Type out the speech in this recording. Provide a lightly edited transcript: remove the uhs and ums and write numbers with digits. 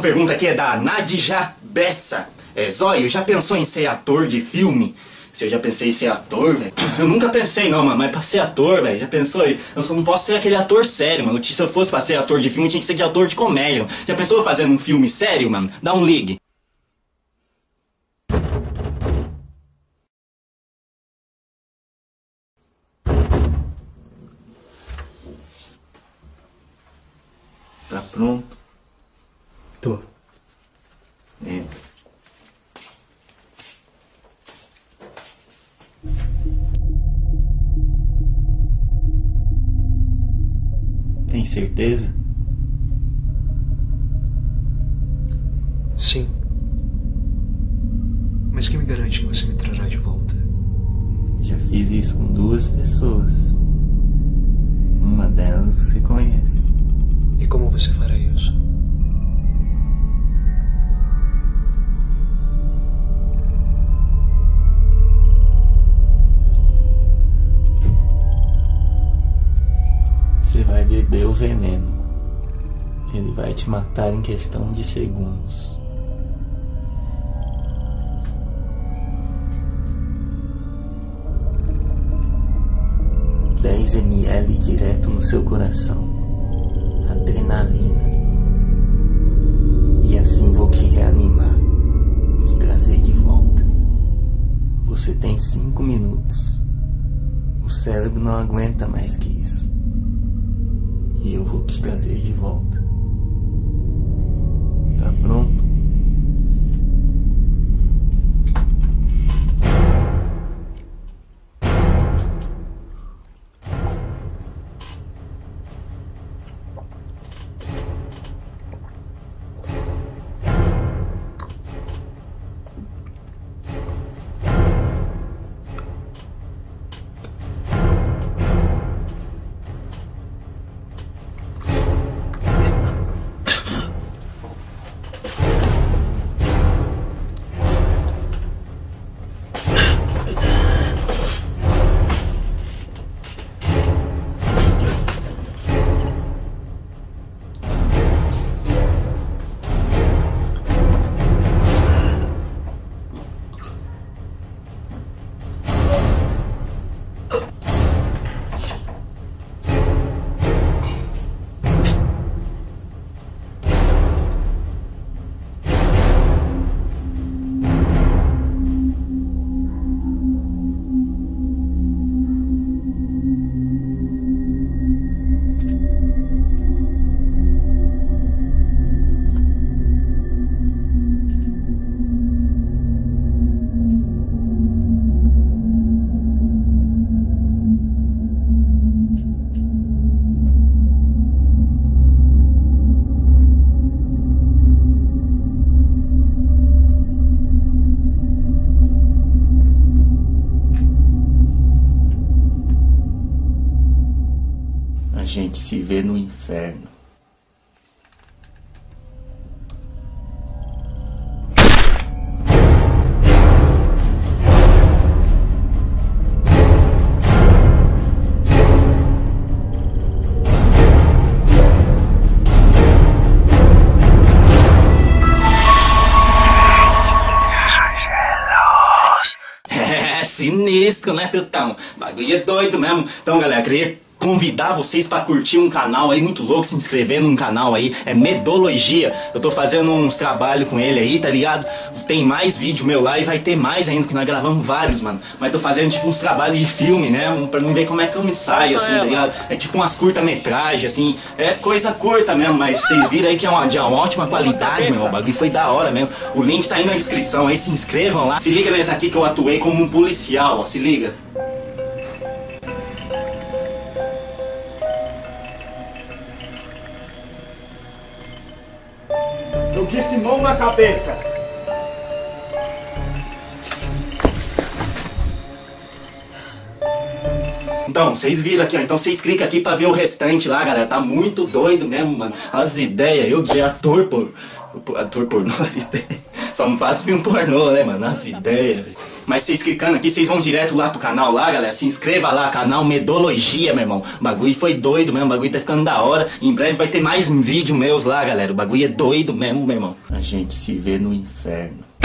pergunta aqui é da Nadja Bessa. Zóio, já pensou em ser ator de filme? Se eu já pensei em ser ator, velho. Eu nunca pensei não, mano, mas pra ser ator, velho, já pensou aí? Eu só não posso ser aquele ator sério, mano. Se eu fosse pra ser ator de filme, tinha que ser de ator de comédia, mano. Já pensou fazendo um filme sério, mano? Dá um ligue. Tá pronto? Tô. Entra. Tem certeza? Sim. Mas quem me garante que você me trará de volta? Já fiz isso com 2 pessoas. Uma delas você conhece. E como você fará isso? Você vai beber o veneno. Ele vai te matar em questão de segundos. $10 ml direto no seu coração. Adrenalina. E assim vou te reanimar. Te trazer de volta. Você tem 5 minutos. O cérebro não aguenta mais que isso. E eu vou te trazer de volta. Tá pronto? A gente se vê no inferno. É sinistro, né, Tutão? O bagulho é doido mesmo. Então, galera, queria convidar vocês pra curtir um canal aí muito louco, se inscrever num canal aí, é Medologia. Eu tô fazendo uns trabalhos com ele aí, tá ligado? Tem mais vídeo meu lá e vai ter mais ainda, que nós gravamos vários, mano. Mas tô fazendo tipo uns trabalhos de filme, né? Pra não ver como é que eu me saio, assim, tá ligado? É tipo umas curta-metragem, assim, é coisa curta mesmo, mas vocês viram aí que é de uma ótima qualidade, meu. O bagulho foi da hora mesmo. O link tá aí na descrição aí, se inscrevam lá. Se liga nesse aqui que eu atuei como um policial, ó, se liga. Eu disse mão na cabeça. Então, vocês viram aqui, ó. Então vocês clicam aqui pra ver o restante lá, galera. Tá muito doido mesmo, mano. As ideias. Eu que ator, pô. Ator pornô, as ideias. Só não faço filme pornô, né, mano? As ideias, velho. Mas vocês clicando aqui, vocês vão direto lá pro canal lá, galera. Se inscreva lá, canal Medologia, meu irmão. O bagulho foi doido mesmo, o bagulho tá ficando da hora. Em breve vai ter mais vídeo meus lá, galera. O bagulho é doido mesmo, meu irmão. A gente se vê no inferno.